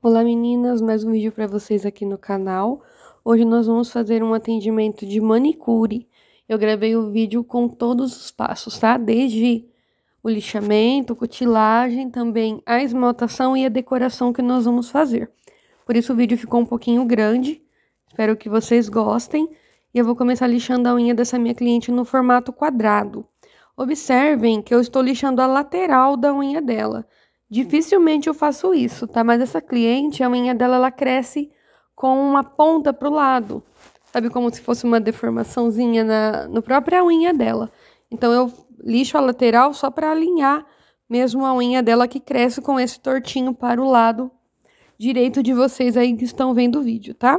Olá meninas, mais um vídeo para vocês aqui no canal. Hoje nós vamos fazer um atendimento de manicure. Eu gravei o vídeo com todos os passos, tá? Desde o lixamento, cutilagem, também a esmaltação e a decoração que nós vamos fazer. Por isso o vídeo ficou um pouquinho grande, espero que vocês gostem. E eu vou começar lixando a unha dessa minha cliente no formato quadrado. Observem que eu estou lixando a lateral da unha dela. Dificilmente eu faço isso, tá? Mas essa cliente, a unha dela, ela cresce com uma ponta pro lado. Sabe, como se fosse uma deformaçãozinha na própria unha dela. Então, eu lixo a lateral só para alinhar mesmo a unha dela, que cresce com esse tortinho para o lado direito de vocês aí que estão vendo o vídeo, tá?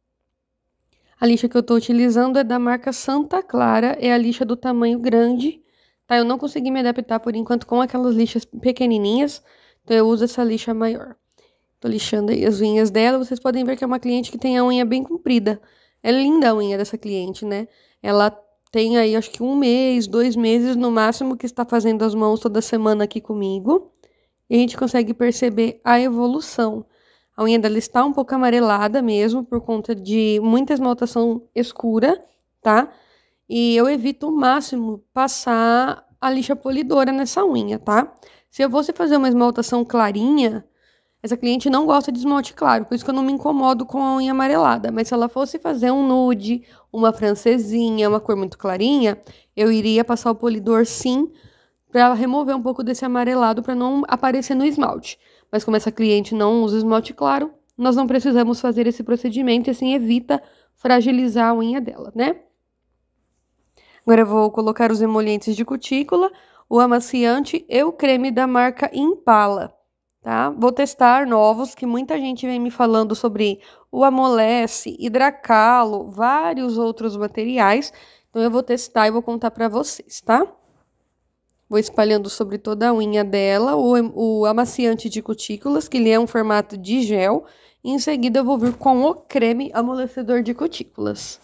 A lixa que eu tô utilizando é da marca Santa Clara, é a lixa do tamanho grande, tá? Eu não consegui me adaptar por enquanto com aquelas lixas pequenininhas, então eu uso essa lixa maior. Tô lixando aí as unhas dela, vocês podem ver que é uma cliente que tem a unha bem comprida. É linda a unha dessa cliente, né? Ela tem aí, acho que 1 mês, 2 meses no máximo que está fazendo as mãos toda semana aqui comigo. E a gente consegue perceber a evolução. A unha dela está um pouco amarelada mesmo, por conta de muita esmaltação escura, tá? E eu evito o máximo passar a lixa polidora nessa unha, tá? Se eu fosse fazer uma esmaltação clarinha, essa cliente não gosta de esmalte claro, por isso que eu não me incomodo com a unha amarelada. Mas se ela fosse fazer um nude, uma francesinha, uma cor muito clarinha, eu iria passar o polidor sim, para remover um pouco desse amarelado, para não aparecer no esmalte. Mas como essa cliente não usa esmalte claro, nós não precisamos fazer esse procedimento e assim evita fragilizar a unha dela, né? Agora eu vou colocar os emolientes de cutícula, o amaciante e o creme da marca Impala, tá? Vou testar novos, que muita gente vem me falando sobre o Amolece, Hidracalo, vários outros materiais. Então eu vou testar e vou contar para vocês, tá? Vou espalhando sobre toda a unha dela o amaciante de cutículas, que ele é um formato de gel. E em seguida eu vou vir com o creme amolecedor de cutículas.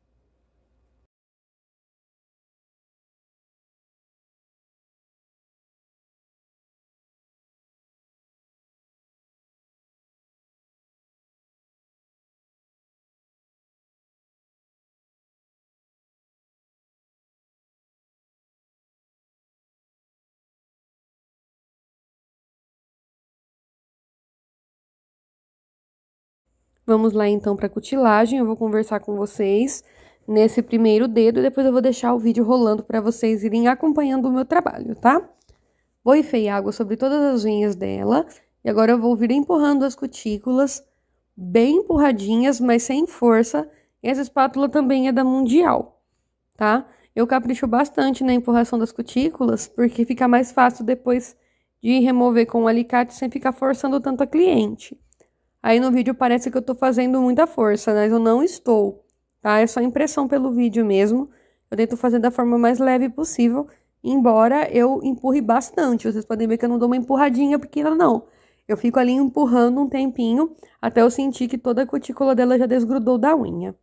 Vamos lá então para a cutilagem, eu vou conversar com vocês nesse primeiro dedo e depois eu vou deixar o vídeo rolando para vocês irem acompanhando o meu trabalho, tá? Vou enfiar água sobre todas as unhas dela e agora eu vou vir empurrando as cutículas, bem empurradinhas, mas sem força. Essa espátula também é da Mundial, tá? Eu capricho bastante na empurração das cutículas, porque fica mais fácil depois de remover com o alicate sem ficar forçando tanto a cliente. Aí no vídeo parece que eu tô fazendo muita força, mas eu não estou, tá? É só impressão pelo vídeo mesmo. Eu tento fazer da forma mais leve possível, embora eu empurre bastante. Vocês podem ver que eu não dou uma empurradinha pequena, não. Eu fico ali empurrando um tempinho, até eu sentir que toda a cutícula dela já desgrudou da unha.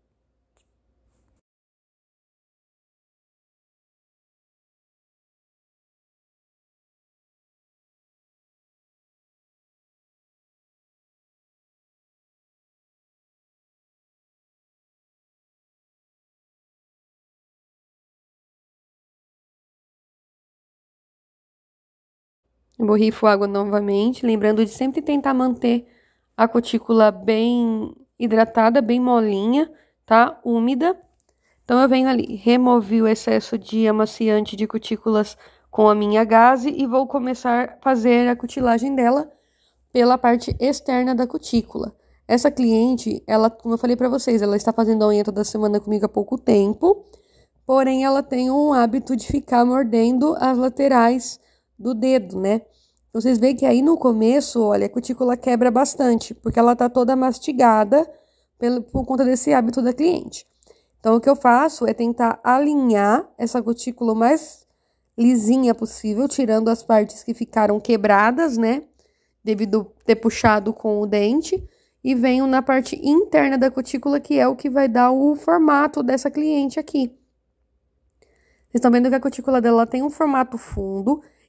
Eu borrifo água novamente, lembrando de sempre tentar manter a cutícula bem hidratada, bem molinha, tá? Úmida. Então, eu venho ali, removi o excesso de amaciante de cutículas com a minha gaze e vou começar a fazer a cutilagem dela pela parte externa da cutícula. Essa cliente, ela, como eu falei pra vocês, ela está fazendo a unha toda semana comigo há pouco tempo, porém ela tem um hábito de ficar mordendo as laterais do dedo, né? Vocês veem que aí no começo, olha, a cutícula quebra bastante, porque ela tá toda mastigada por conta desse hábito da cliente. Então, o que eu faço é tentar alinhar essa cutícula o mais lisinha possível, tirando as partes que ficaram quebradas, né? Devido ter puxado com o dente. E venho na parte interna da cutícula, que é o que vai dar o formato dessa cliente aqui. Vocês estão vendo que a cutícula dela tem um formato fundo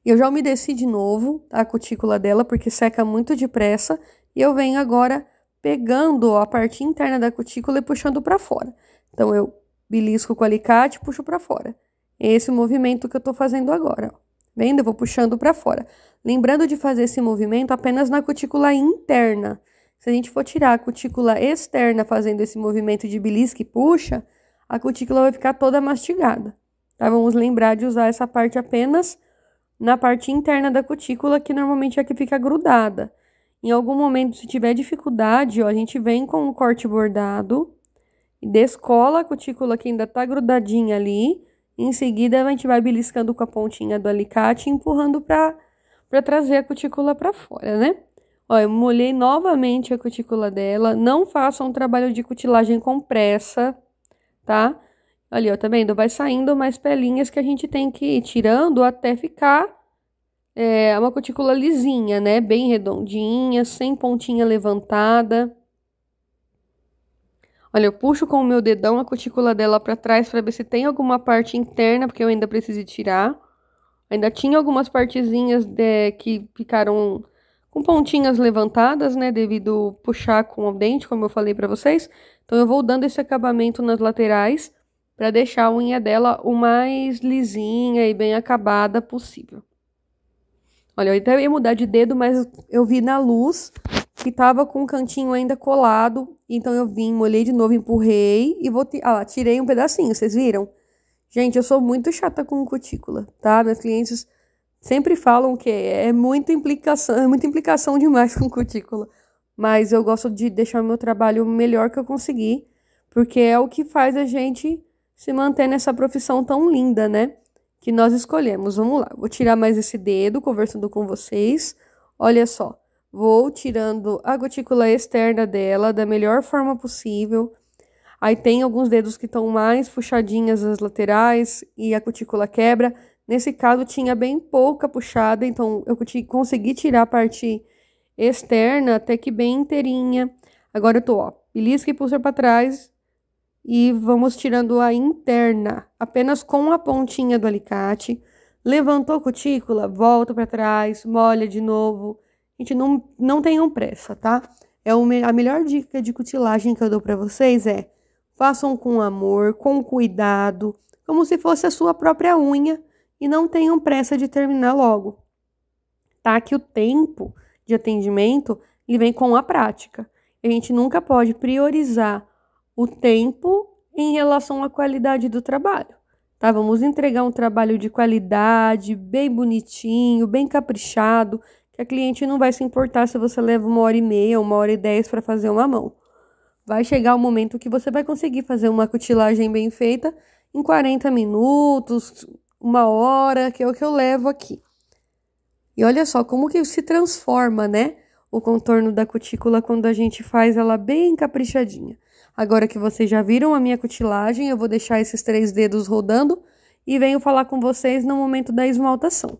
E eu já umedeci de novo a cutícula dela, porque seca muito depressa. E eu venho agora pegando a parte interna da cutícula e puxando para fora. Então, eu belisco com o alicate e puxo para fora. É esse o movimento que eu tô fazendo agora, ó. Vendo? Eu vou puxando para fora. Lembrando de fazer esse movimento apenas na cutícula interna. Se a gente for tirar a cutícula externa fazendo esse movimento de belisca e puxa, a cutícula vai ficar toda mastigada. Tá? Vamos lembrar de usar essa parte apenas na parte interna da cutícula, que normalmente é a que fica grudada. Em algum momento, se tiver dificuldade, ó, a gente vem com o corte bordado e descola a cutícula que ainda tá grudadinha ali. Em seguida, a gente vai beliscando com a pontinha do alicate e empurrando para trazer a cutícula para fora, né? Ó, eu molhei novamente a cutícula dela. Não faça um trabalho de cutilagem com pressa, tá? Ali, ó, tá vendo? Vai saindo mais pelinhas que a gente tem que ir tirando até ficar uma cutícula lisinha, né? Bem redondinha, sem pontinha levantada. Olha, eu puxo com o meu dedão a cutícula dela pra trás pra ver se tem alguma parte interna, porque eu ainda preciso tirar. Ainda tinha algumas partezinhas que ficaram com pontinhas levantadas, né? Devido puxar com o dente, como eu falei pra vocês. Então, eu vou dando esse acabamento nas laterais pra deixar a unha dela o mais lisinha e bem acabada possível. Olha, eu até ia mudar de dedo, mas eu vi na luz que tava com o cantinho ainda colado. Então, eu vim, molhei de novo, empurrei e tirei um pedacinho, vocês viram? Gente, eu sou muito chata com cutícula, tá? Meus clientes sempre falam que é muita implicação demais com cutícula. Mas eu gosto de deixar o meu trabalho o melhor que eu conseguir, porque é o que faz a gente se manter nessa profissão tão linda, né? Que nós escolhemos. Vamos lá, vou tirar mais esse dedo, conversando com vocês. Olha só, vou tirando a cutícula externa dela da melhor forma possível. Aí tem alguns dedos que estão mais puxadinhas as laterais e a cutícula quebra. Nesse caso tinha bem pouca puxada, então eu consegui tirar a parte externa até que bem inteirinha. Agora eu tô, ó, belisca e puxa para trás. E vamos tirando a interna, apenas com a pontinha do alicate. Levantou a cutícula, volta para trás, molha de novo. Gente, não tenham pressa, tá? A melhor dica de cutilagem que eu dou para vocês é: façam com amor, com cuidado, como se fosse a sua própria unha, e não tenham pressa de terminar logo. Tá? Que o tempo de atendimento, ele vem com a prática. A gente nunca pode priorizar o tempo em relação à qualidade do trabalho, tá? Vamos entregar um trabalho de qualidade, bem bonitinho, bem caprichado, que a cliente não vai se importar se você leva 1h30, 1h10 para fazer uma mão. Vai chegar o momento que você vai conseguir fazer uma cutilagem bem feita em 40 minutos, 1 hora, que é o que eu levo aqui. E olha só como que se transforma, né, o contorno da cutícula quando a gente faz ela bem caprichadinha. Agora que vocês já viram a minha cutilagem, eu vou deixar esses 3 dedos rodando e venho falar com vocês no momento da esmaltação.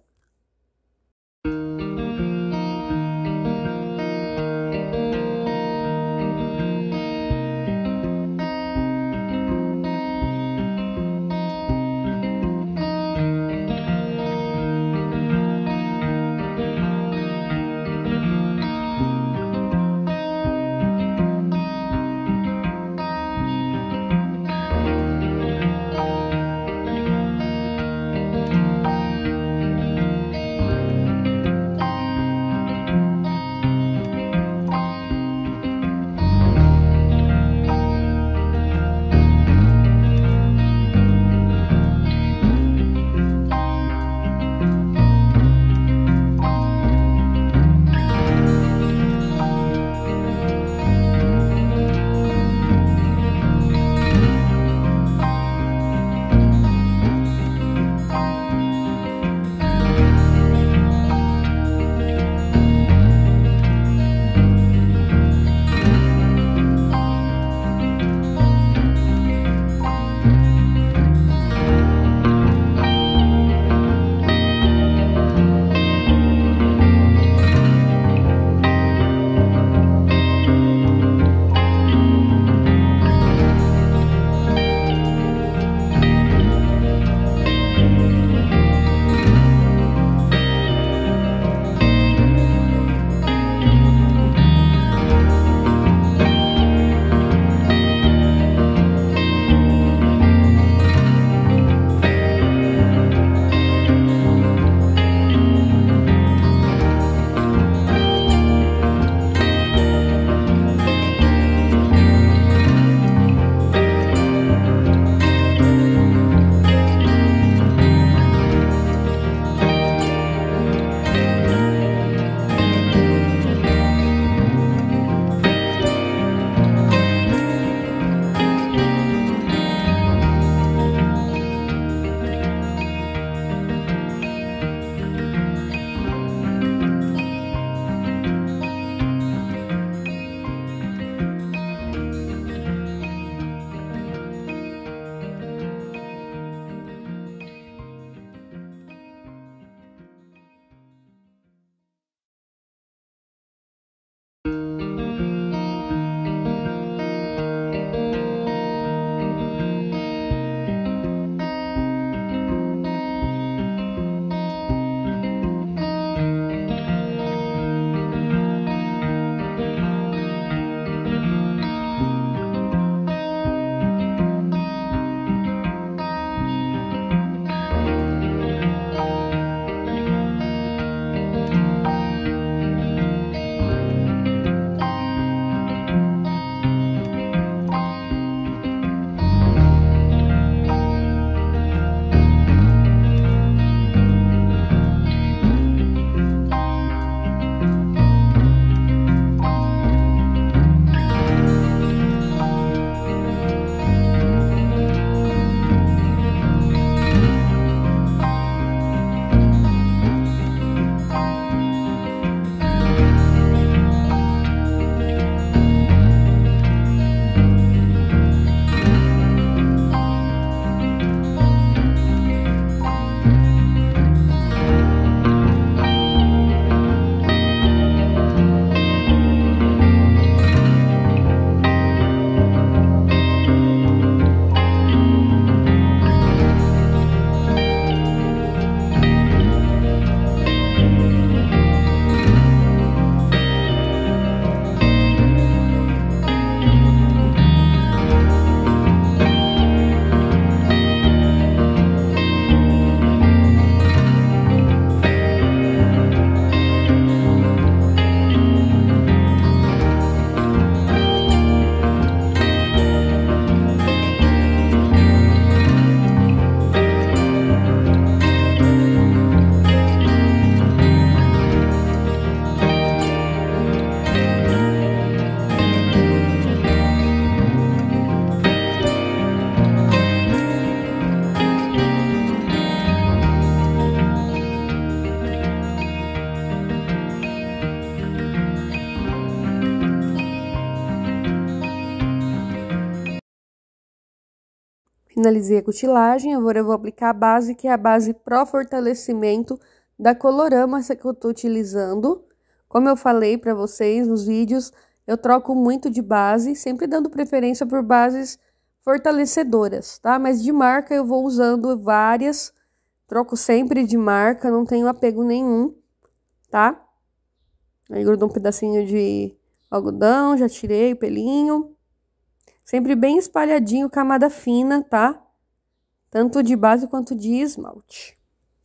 Finalizei a cutilagem, agora eu vou aplicar a base, que é a base Pro Fortalecimento da Colorama, essa que eu tô utilizando. Como eu falei pra vocês nos vídeos, eu troco muito de base, sempre dando preferência por bases fortalecedoras, tá? Mas de marca eu vou usando várias, troco sempre de marca, não tenho apego nenhum, tá? Aí grudou um pedacinho de algodão, já tirei o pelinho. Sempre bem espalhadinho, camada fina, tá? Tanto de base quanto de esmalte.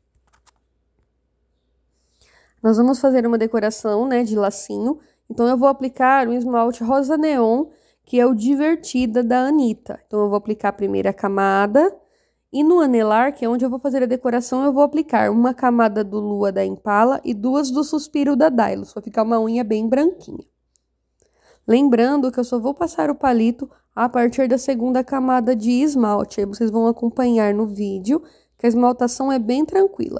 Nós vamos fazer uma decoração, né, de lacinho. Então, eu vou aplicar um esmalte rosa neon, que é o Divertida da Anitta. Então, eu vou aplicar a primeira camada. E no anelar, que é onde eu vou fazer a decoração, eu vou aplicar uma camada do Lua da Impala e duas do Suspiro da Dylos. Vai ficar uma unha bem branquinha. Lembrando que eu só vou passar o palito a partir da segunda camada de esmalte. Aí vocês vão acompanhar no vídeo, que a esmaltação é bem tranquila.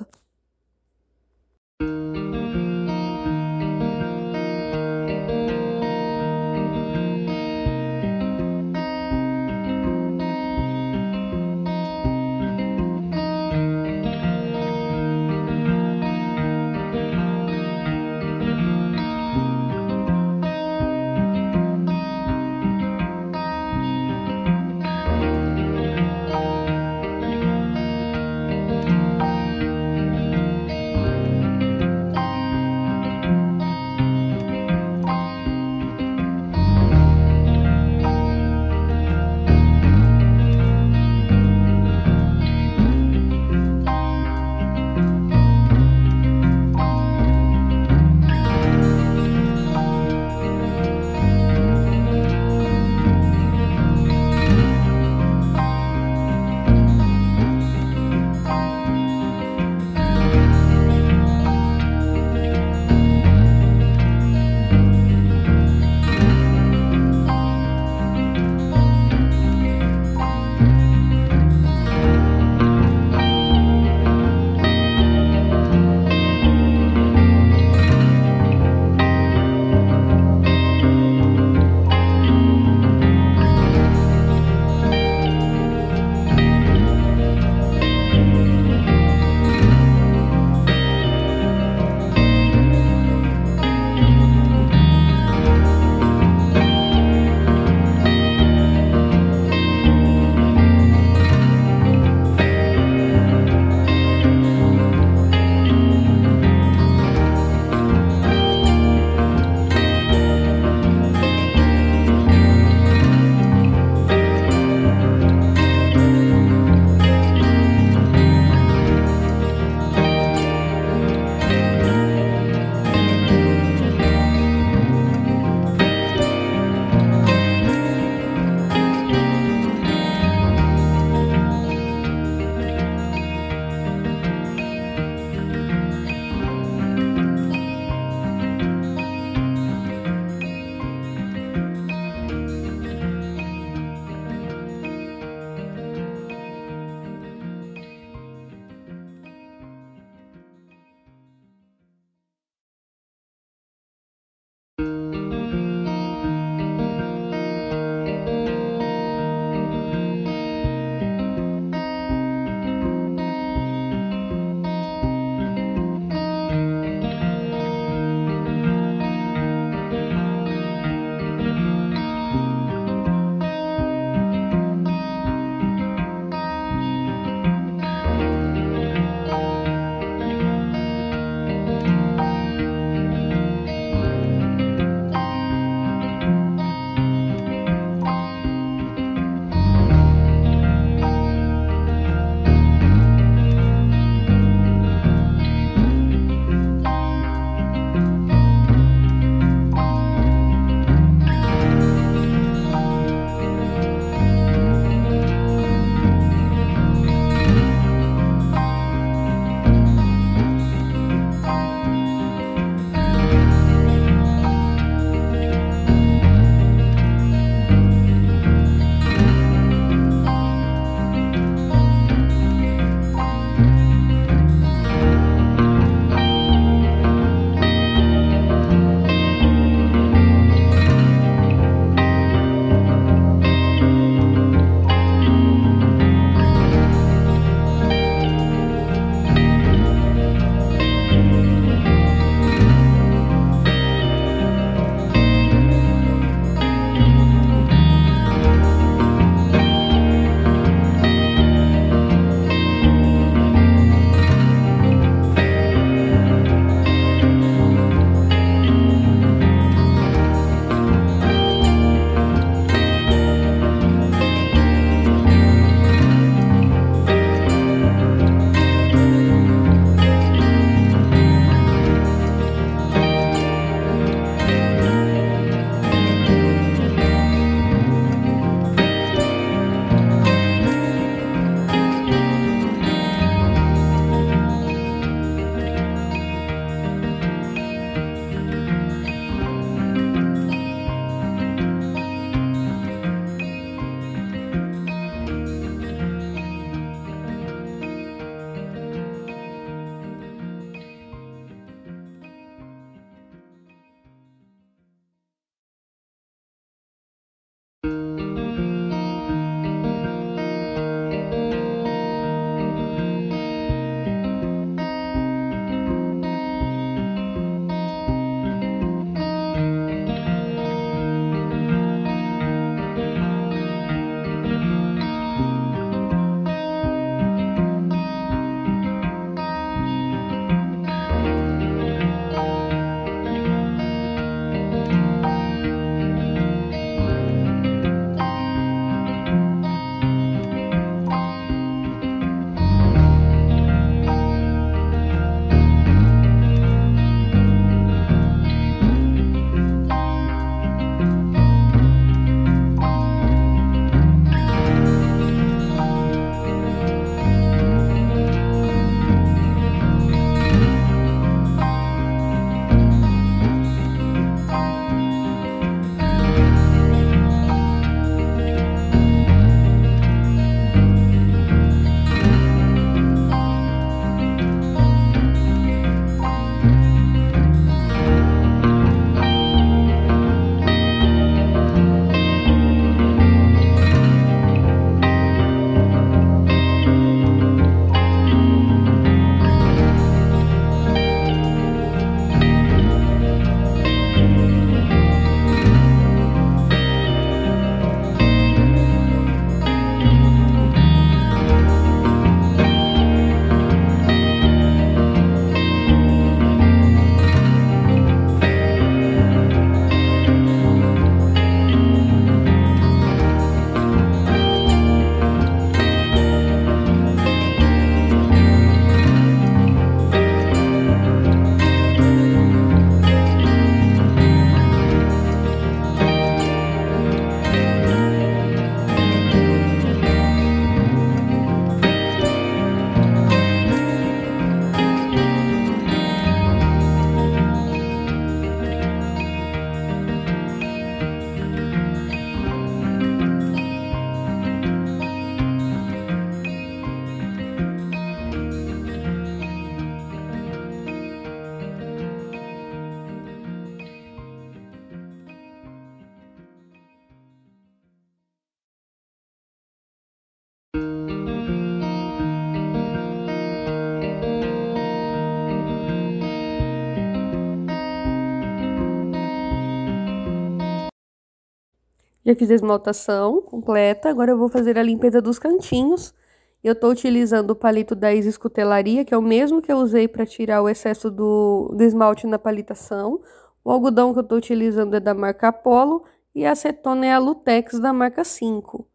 Já fiz a esmaltação completa, agora eu vou fazer a limpeza dos cantinhos. Eu tô utilizando o palito da Isis Cutelaria, que é o mesmo que eu usei para tirar o excesso do esmalte na palitação. O algodão que eu tô utilizando é da marca Apollo e a acetona é a Lutex da marca 5.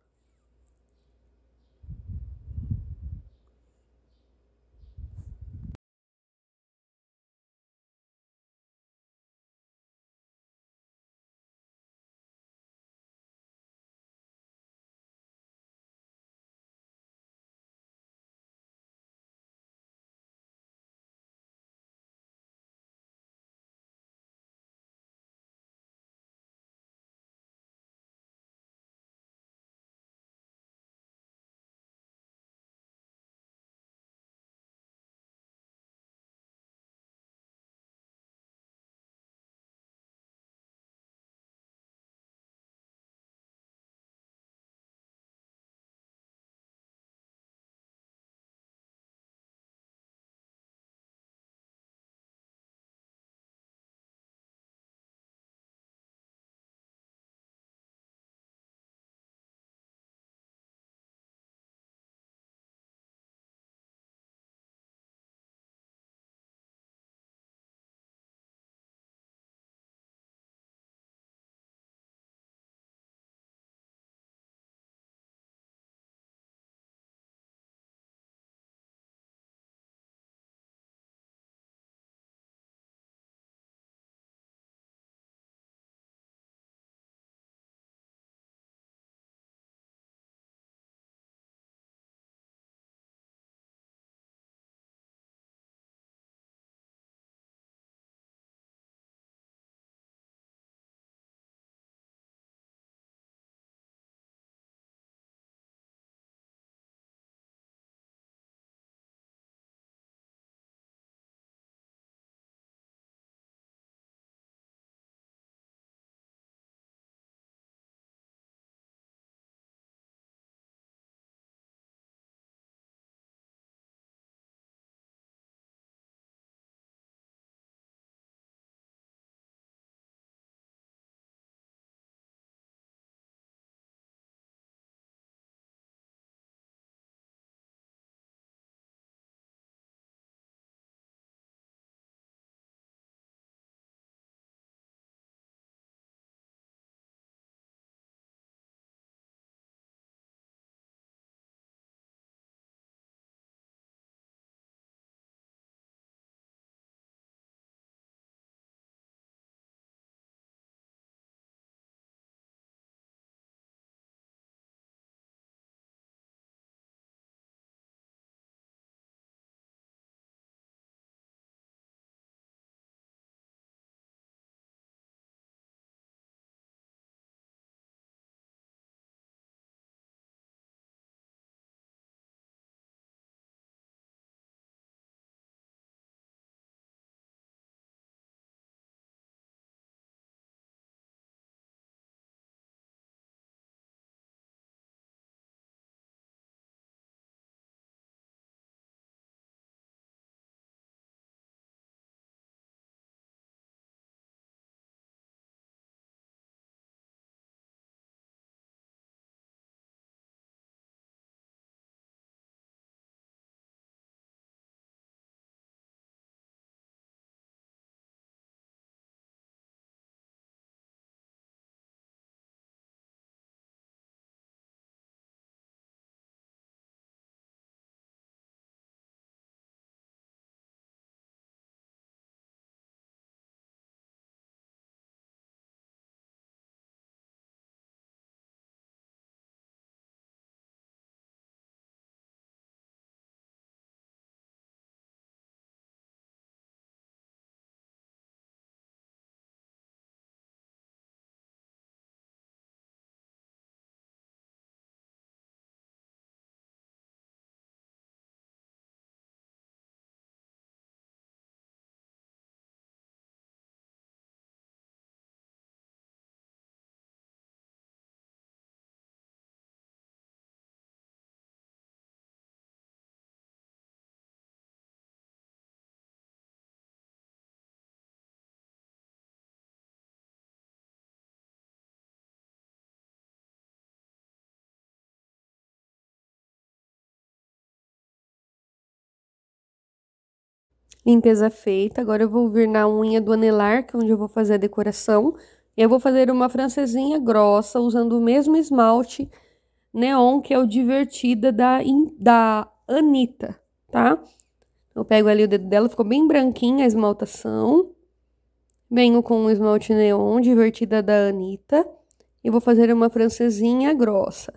Limpeza feita. Agora eu vou vir na unha do anelar, que é onde eu vou fazer a decoração. E eu vou fazer uma francesinha grossa, usando o mesmo esmalte neon, que é o Divertida da Anitta, tá? Eu pego ali o dedo dela, ficou bem branquinha a esmaltação. Venho com o esmalte neon, Divertida da Anitta. E vou fazer uma francesinha grossa.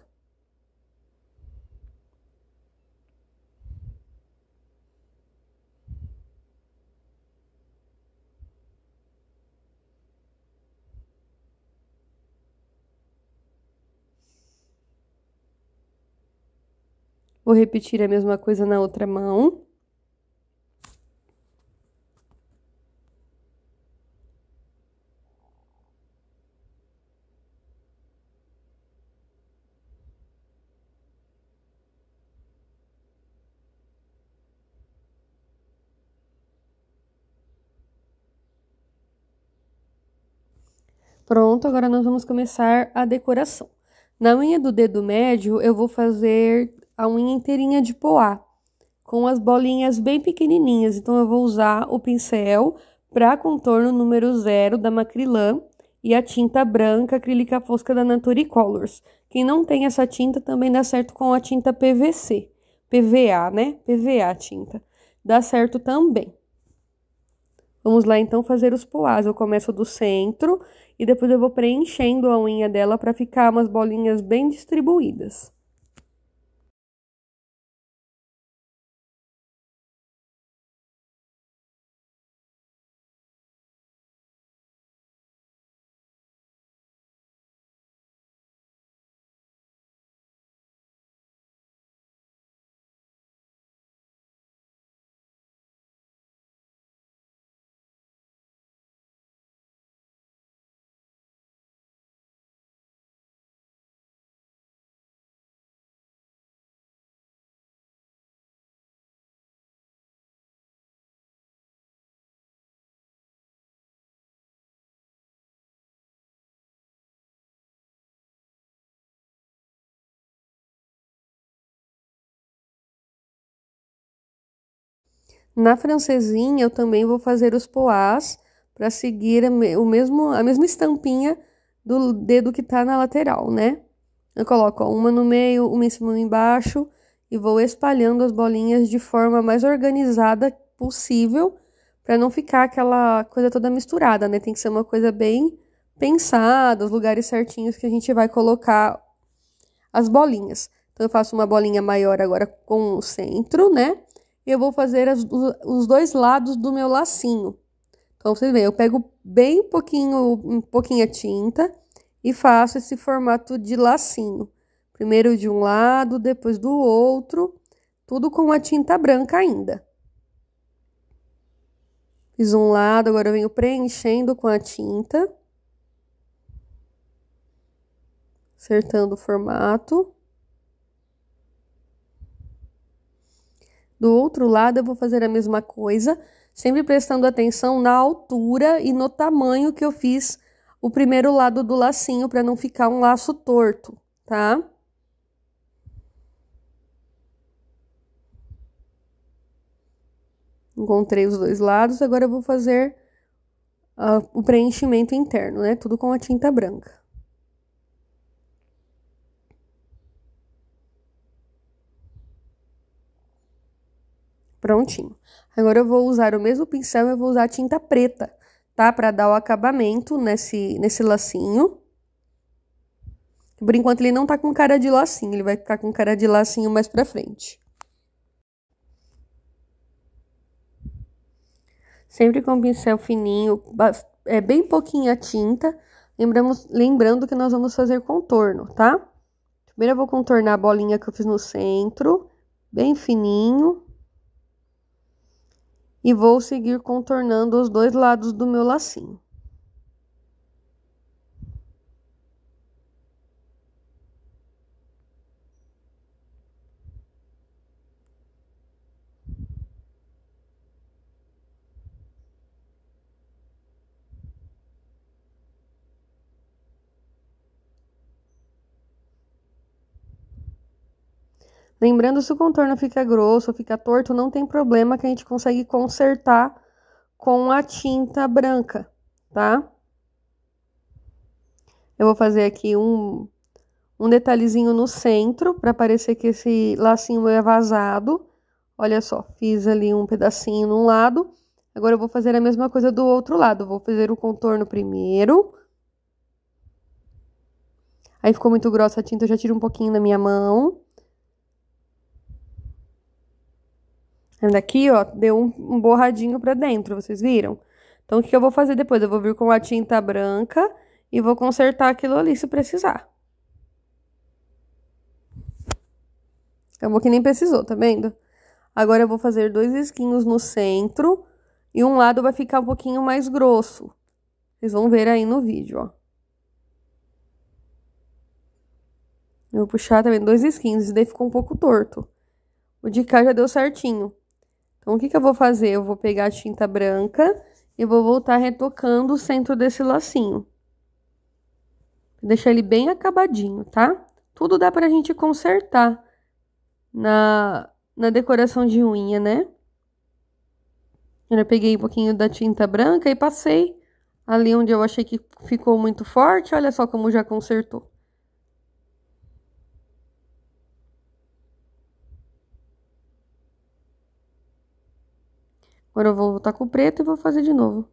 Vou repetir a mesma coisa na outra mão. Pronto, agora nós vamos começar a decoração. Na unha do dedo médio, eu vou fazer a unha inteirinha de poá, com as bolinhas bem pequenininhas. Então, eu vou usar o pincel para contorno número 0 da Macrylan e a tinta branca acrílica fosca da Nature Colors. Quem não tem essa tinta também dá certo com a tinta PVC. PVA, né? PVA tinta. Dá certo também. Vamos lá, então, fazer os poás. Eu começo do centro e depois eu vou preenchendo a unha dela para ficar umas bolinhas bem distribuídas. Na francesinha, eu também vou fazer os poás para seguir a mesma estampinha do dedo que tá na lateral, né? Eu coloco ó, uma no meio, uma em cima e uma embaixo e vou espalhando as bolinhas de forma mais organizada possível para não ficar aquela coisa toda misturada, né? Tem que ser uma coisa bem pensada, os lugares certinhos que a gente vai colocar as bolinhas. Então, eu faço uma bolinha maior agora com o centro, né? E eu vou fazer os dois lados do meu lacinho. Então, vocês veem, eu pego bem pouquinha tinta e faço esse formato de lacinho. Primeiro de um lado, depois do outro, tudo com a tinta branca ainda. Fiz um lado, agora eu venho preenchendo com a tinta. Acertando o formato. Do outro lado, eu vou fazer a mesma coisa, sempre prestando atenção na altura e no tamanho que eu fiz o primeiro lado do lacinho, para não ficar um laço torto, tá? Encontrei os dois lados, agora eu vou fazer o preenchimento interno, né? Tudo com a tinta branca. Prontinho. Agora eu vou usar o mesmo pincel e eu vou usar a tinta preta, tá? Para dar o acabamento nesse lacinho. Por enquanto ele não tá com cara de lacinho, ele vai ficar com cara de lacinho mais pra frente. Sempre com pincel fininho, bem pouquinha tinta. Lembrando que nós vamos fazer contorno, tá? Primeiro eu vou contornar a bolinha que eu fiz no centro, bem fininho. E vou seguir contornando os dois lados do meu lacinho. Lembrando, se o contorno fica grosso ou fica torto, não tem problema que a gente consegue consertar com a tinta branca, tá? Eu vou fazer aqui um detalhezinho no centro, para parecer que esse lacinho é vazado. Olha só, fiz ali um pedacinho num lado. Agora eu vou fazer a mesma coisa do outro lado. Vou fazer o contorno primeiro. Aí ficou muito grossa a tinta, eu já tiro um pouquinho na minha mão. Daqui, ó, deu um borradinho pra dentro, vocês viram? Então, o que eu vou fazer depois? Eu vou vir com a tinta branca e vou consertar aquilo ali se precisar. Acabou que nem precisou, tá vendo? Agora eu vou fazer 2 risquinhos no centro e um lado vai ficar um pouquinho mais grosso. Vocês vão ver aí no vídeo, ó. Eu vou puxar também 2 risquinhos, esse daí ficou um pouco torto. O de cá já deu certinho. Então, o que eu vou fazer? Eu vou pegar a tinta branca e vou voltar retocando o centro desse lacinho. Deixar ele bem acabadinho, tá? Tudo dá pra gente consertar na decoração de unha, né? Eu peguei um pouquinho da tinta branca e passei ali onde eu achei que ficou muito forte. Olha só como já consertou. Agora eu vou voltar com o preto e vou fazer de novo.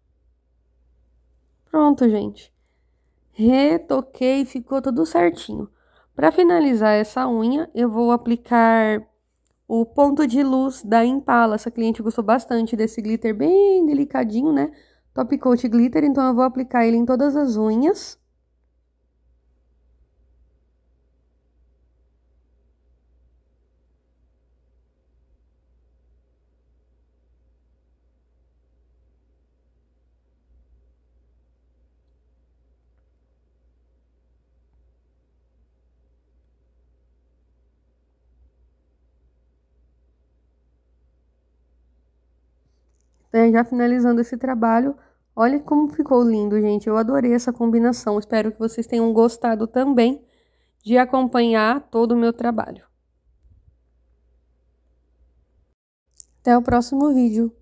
Pronto, gente. Retoquei e ficou tudo certinho. Para finalizar essa unha, eu vou aplicar o ponto de luz da Impala. Essa cliente gostou bastante desse glitter bem delicadinho, né? Top Coat Glitter, então eu vou aplicar ele em todas as unhas. Já finalizando esse trabalho, olha como ficou lindo, gente. Eu adorei essa combinação. Espero que vocês tenham gostado também de acompanhar todo o meu trabalho. Até o próximo vídeo.